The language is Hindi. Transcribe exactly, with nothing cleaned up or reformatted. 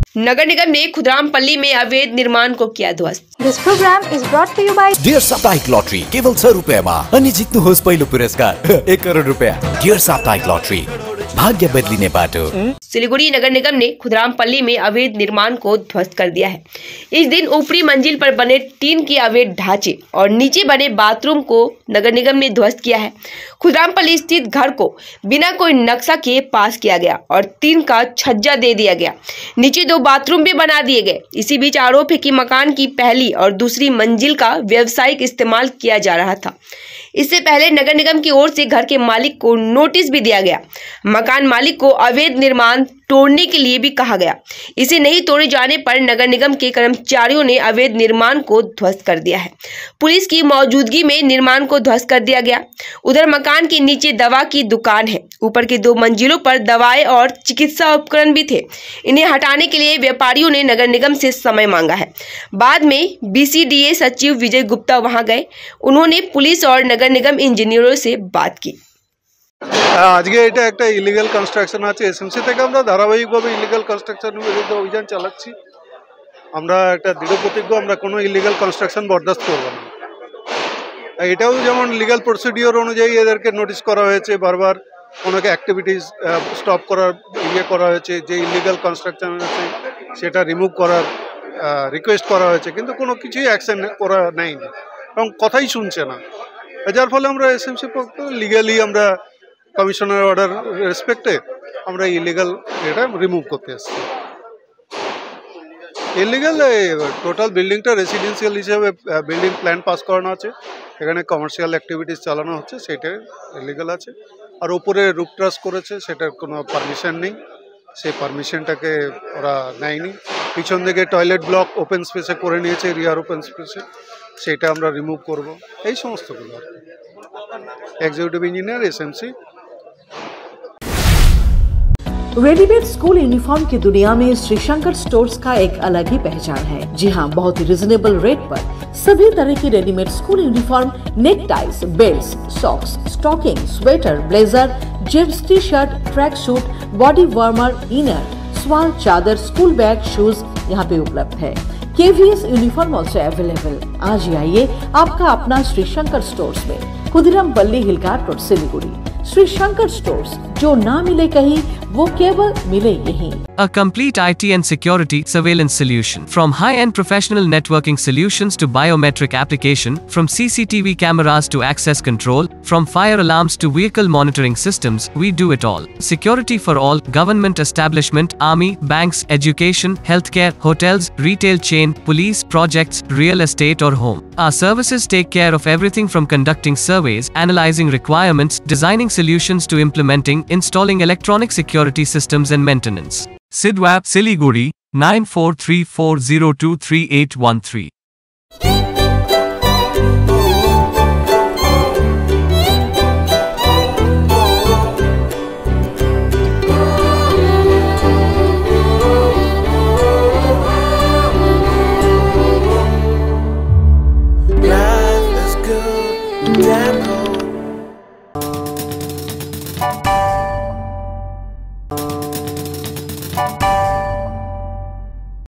नगर निगम ने खुदरामपल्ली में अवैध निर्माण को किया ध्वस्त। This program is brought to you by dear साप्ताहिक लॉटरी केवल छ रुपियाँमा अनि जित्नुहोस् पहिलो पुरस्कार एक करोड रुपियाँ। डियर साप्ताहिक लॉटरी, भाग्य बदलिने बाटो। सिलीगुड़ी नगर निगम ने खुदरामपल्ली में अवैध निर्माण को ध्वस्त कर दिया है। इस दिन ऊपरी मंजिल पर बने टीन के अवैध ढांचे और नीचे बने बाथरूम को नगर निगम ने ध्वस्त किया है। खुदरामपल्ली स्थित घर को बिना कोई नक्शा के पास किया गया और टीन का छज्जा दे दिया गया। नीचे दो बाथरूम भी बना दिए गए। इसी बीच आरोप है कि मकान की पहली और दूसरी मंजिल का व्यावसायिक इस्तेमाल किया जा रहा था। इससे पहले नगर निगम की ओर से घर के मालिक को नोटिस भी दिया गया। मकान मालिक को अवैध निर्माण तोड़ने के लिए भी कहा गया। इसे नहीं तोड़े जाने पर नगर निगम के कर्मचारियों ने अवैध निर्माण को ध्वस्त कर दिया है। पुलिस की मौजूदगी में निर्माण को ध्वस्त कर दिया गया। उधर मकान के नीचे दवा की दुकान है। ऊपर के दो मंजिलों पर दवाएं और चिकित्सा उपकरण भी थे। इन्हें हटाने के लिए व्यापारियों ने नगर निगम से समय मांगा है। बाद में बीसीडीए सचिव विजय गुप्ता वहां गए। उन्होंने पुलिस और नगर निगम इंजीनियरों से बात की। আজকে এটা একটা ইলিগাল কনস্ট্রাকশন আছে। এসএমসি থেকে আমরা ধারাবাহিকভাবে ইলিগাল কনস্ট্রাকশনের বিরুদ্ধে অভিযান চালাচ্ছি। আমরা একটা দৃঢ় প্রতিজ্ঞ, আমরা কোনো ইলিগাল কনস্ট্রাকশন বরদাস্ত করব না। এটাও যেমন লিগাল প্রসিডিওর অনুযায়ী এদেরকে নোটিশ করা হয়েছে, বারবার ওনাকে অ্যাক্টিভিটিস স্টপ করার ইয়ে করা হয়েছে, যে ইলিগাল কনস্ট্রাকশন আছে সেটা রিমুভ করার রিকোয়েস্ট করা হয়েছে, কিন্তু কোনো কিছুই অ্যাকশন করা নেয়নি এবং কথাই শুনছে না। যার ফলে আমরা এসএমসি পক্ষ লিগালি আমরা কমিশনের অর্ডার রেসপেক্টে আমরা ইলিগাল এটা রিমুভ করতে এসেছি। ইলিগাল টোটাল বিল্ডিংটা রেসিডেন্সিয়াল হিসেবে বিল্ডিং প্ল্যান পাস করানো আছে, এখানে কমার্শিয়াল অ্যাক্টিভিটিস চালানো হচ্ছে, সেটা ইলিগাল আছে। আর উপরে রুফ ট্রাস করেছে, সেটার কোনো পারমিশন নেই, সেই পারমিশনটাকে ওরা নেয়নি। পিছন দিকে টয়লেট ব্লক ওপেন স্পেসে করে নিয়েছে, রিয়ার ওপেন স্পেসে, সেটা আমরা রিমুভ করব। এই সমস্তগুলো আর কি। Executive engineer SMC. Readymade school uniform की दुनिया में श्री शंकर स्टोर्स का एक अलग ही पहचान है। जी हाँ, बहुत ही रिजनेबल रेट पर सभी तरह की readymade school uniform, neck ties, belt, socks, stocking, sweater, blazer, jeans, T shirt, track suit, body warmer, inner, shawl, चादर, स्कूल बैग, शूज यहाँ पे उपलब्ध है। KVS uniform also available. आज ही आइए आपका अपना श्री शंकर स्टोर्स में, Khudirampalli Hill Cart road, Siliguri. Shri Shankar stores, जो ना मिले कहीं वो केवल मिले यहीं। A complete I T and security surveillance solution. From high-end professional networking solutions to biometric application, from C C T V cameras to access control, from fire alarms to vehicle monitoring systems, we do it all. Security for all, government establishment, army, banks, education, healthcare, hotels, retail chain, police, projects, real estate or home. Our services take care of everything from conducting surveys, analyzing requirements, designing solutions to implementing, installing electronic security systems and maintenance. Sidwap, Siliguri, nine four three four zero two three eight one three.